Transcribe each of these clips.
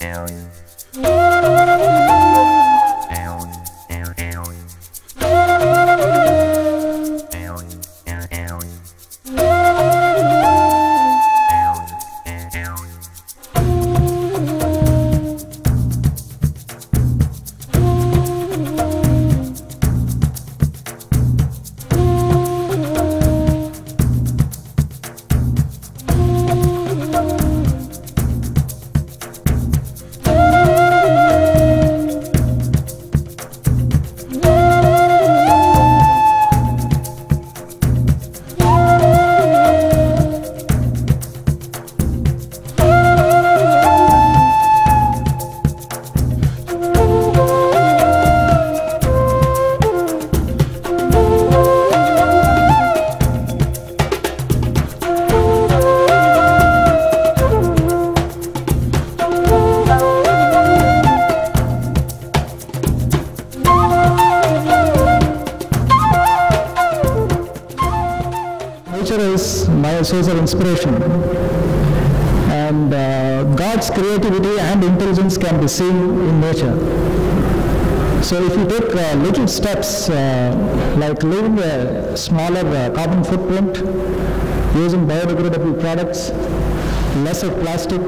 Nature is my source of inspiration, and God's creativity and intelligence can be seen in nature. So if you take little steps like leaving a smaller carbon footprint, using biodegradable products, less of plastic,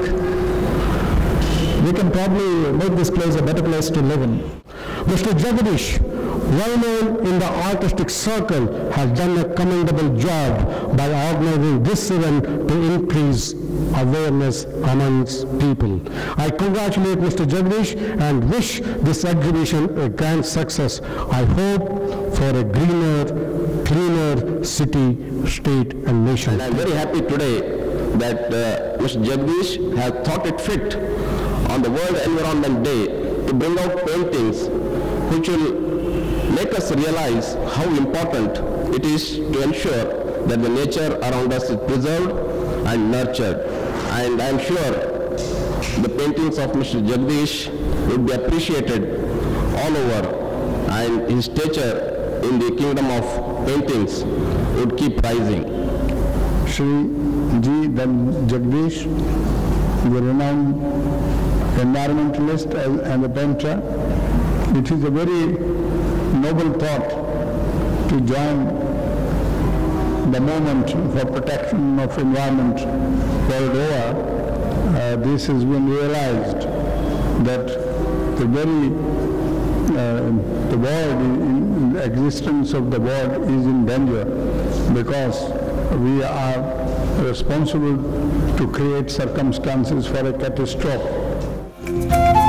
we can probably make this place a better place to live in. Mr. Jagadish, well known in the artistic circle, has done a commendable job by organizing this event to increase awareness amongst people. I congratulate Mr. Jagadish and wish this exhibition a grand success. I hope for a greener, cleaner city, state and nation. And I am very happy today that Mr. Jagadish has thought it fit on the World Environment Day to bring out paintings which will make us realize how important it is to ensure that the nature around us is preserved and nurtured. And I am sure the paintings of Mr. Jagadish would be appreciated all over, and his stature in the kingdom of paintings would keep rising. Shri G. Jagadish, the renowned environmentalist and a painter, it is a very noble thought to join the movement for protection of environment world over. This has been realized that the world, the existence of the world is in danger because we are responsible to create circumstances for a catastrophe.